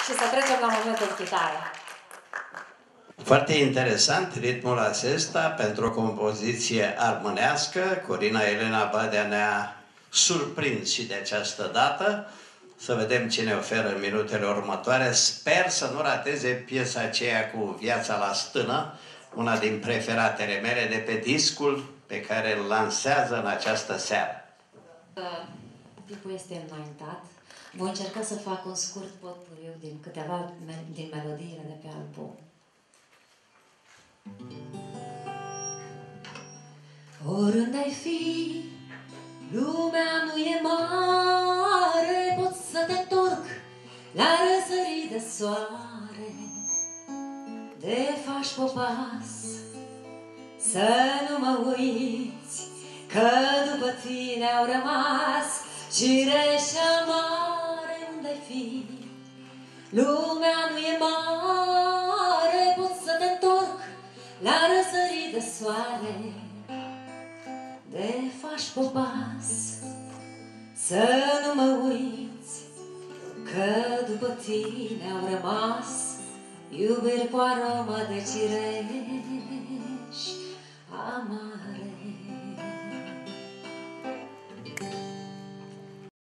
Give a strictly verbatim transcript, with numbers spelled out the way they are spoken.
și să trecem la momentul chitară. Foarte interesant ritmul acesta pentru o compoziție armonească. Corina Elena Badea ne-a surprins și de această dată. Să vedem ce ne oferă în minutele următoare. Sper să nu rateze piesa aceea cu Viața la stână, una din preferatele mele de pe discul pe care îl lansează în această seară. Timpul este înaintat. Voi încerca să fac un scurt potpuriu din câteva din melodiile de pe album. Oriunde ai fi, lumea nu e mare, pot să te întorc la răsărit de soare. De faci popas, să nu mă uiți, că după tine au rămas cireși amare. Unde-ai fi, lumea nu e mare, pot să te întorc la răsărit de soare. De faci popas, să nu mă uiți, că după tine au rămas iubiri cu aromă de cireși.